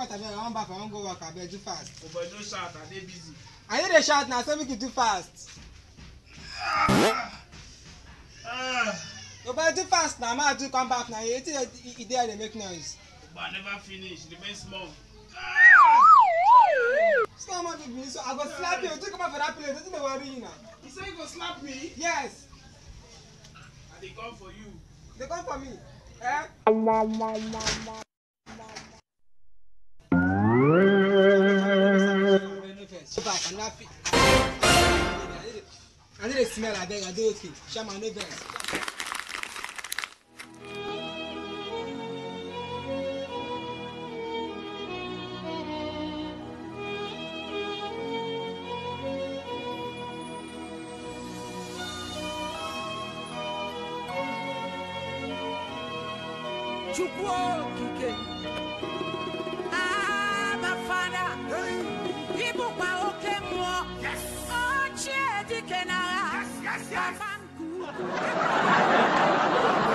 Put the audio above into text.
shout, I want back, I want go work, I beg, do fast. Oh, but don't shout, I dey busy. I need a shout now, so make you do fast. No, but do fast now, man, do come back now. You think you there, they make noise. But I never finish, the remain small. Come on, baby, so I go slap you. You come out for that place, don't you worry you now. You say you go slap me? Yes. And they come for you. They come for me. Eh? I need a smell, I beg, I do okay. Shama, no vex. Yes.